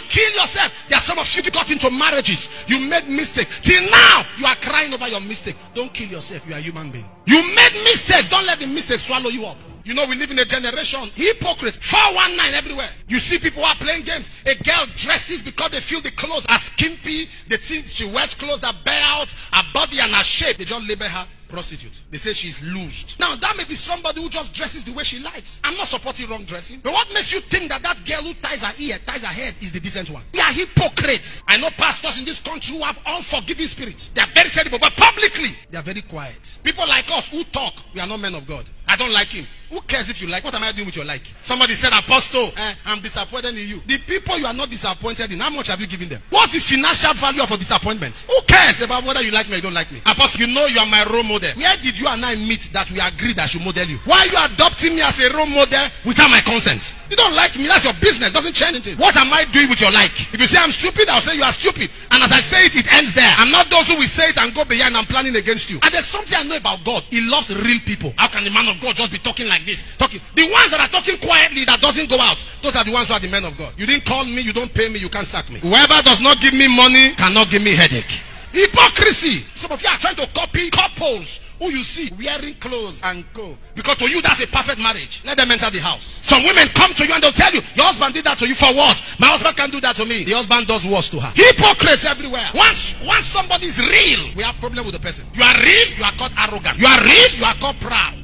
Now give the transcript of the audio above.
kill yourself. There are some of you who got into marriages. You made mistakes. Till now, you are crying over your mistake. Don't kill yourself. You are a human being. You made mistakes. Don't let the mistakes swallow you up. You know, we live in a generation, hypocrites, 419 everywhere. You see people who are playing games. A girl dresses because they feel the clothes are skimpy. They think she wears clothes that bear out her body and her shape. They just label her prostitute. They say she's loosed. Now, that may be somebody who just dresses the way she likes. I'm not supporting wrong dressing. But what makes you think that that girl who ties her ear, ties her head is the decent one? We are hypocrites. I know pastors in this country who have unforgiving spirits. They are very terrible, but publicly, they are very quiet. People like us who talk, we are not men of God. I don't like him. Who cares if you like? What am I doing with your like? Somebody said, Apostle, I'm disappointed in you. The people you are not disappointed in, how much have you given them? What's the financial value of a disappointment? Who cares about whether you like me or you don't like me? Apostle, you know you are my role model. Where did you and I meet that we agreed I should model you? Why are you adopting me as a role model without my consent? You don't like me, that's your business. Doesn't change anything. What am I doing with your like? If you say I'm stupid, I'll say you are stupid. And as I say it, it ends there. I'm not those who will say it and go behind and planning against you. And there's something I know about God. He loves real people. How can the man of God just be talking like this? Talking. The ones that are talking quietly, that doesn't go out, those are the ones who are the men of God. You didn't call me, you don't pay me, you can't sack me. Whoever does not give me money cannot give me headache. Hypocrisy. Some of you are trying to copy couples who you see wearing clothes and go. Because to you that's a perfect marriage. Let them enter the house. Some women come to you and they'll tell you, your husband did that to you for what? My husband can't do that to me. The husband does worse to her. Hypocrites everywhere. Once somebody is real, we have problem with the person. You are real, you are called arrogant. You are real, you are called proud.